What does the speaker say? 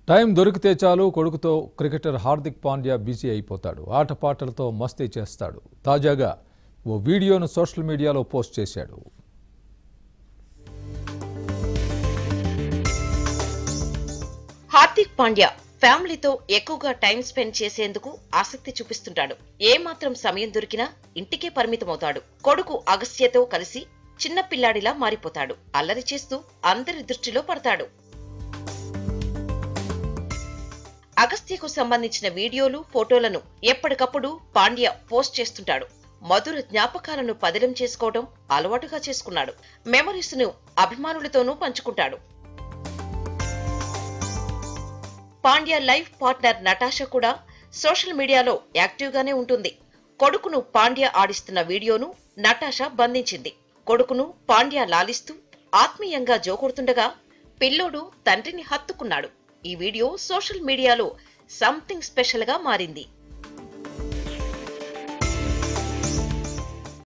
Time దొరికితే చాలు కొడుకుతో క్రికెటర్ హార్దిక్ పాండ్యా బిజీ అయిపోతాడు. ఆటపాటలతో మస్తీ చేస్తాడు. తాజాగా ఓ వీడియోను సోషల్ మీడియాలో పోస్ట్ చేశాడు. హార్దిక్ పాండ్యా ఫ్యామిలీతో ఎక్కువగా టైం స్పెండ్ చేసేందుకు ఆసక్తి చూపిస్తుంటాడు. ఏమాత్రం సమయం దొరికినా ఇంటికే పరిమితమవుతాడు. కొడుకు అగస్త్యతో కలిసి చిన్న పిల్లాడిలా మారిపోతాడు. అల్లరి చేస్తూ అందరి దృష్టిలో పడతాడు. అగస్త్యకు సంబంధించిన వీడియోలు, ఫోటోలను ఎప్పటికప్పుడు పాండ్యా పోస్ట్ చేస్తుంటాడు. మధుర జ్ఞాపకాలను పదిలం చేసుకోవడం అలవాటుగా చేసుకున్నాడు. మెమరీస్ ను అభిమానులతోనూ పంచుకుంటాడు. పాండ్యా లైఫ్ పార్ట్నర్ నటాషా కూడా సోషల్ మీడియాలో యాక్టివ్ గానే ఉంటుంది. కొడుకును పాండ్యా ఆడిస్తున్న వీడియోను నటాషా బంధించింది. కొడుకును పాండ్యా లాలిస్తూ ఆత్మీయంగా జోకొడుతుండగా పిల్లోడు తండ్రిని హత్తుకున్నాడు. ఈ వీడియో సోషల్ మీడియాలో సంథింగ్ స్పెషల్ గా మారింది.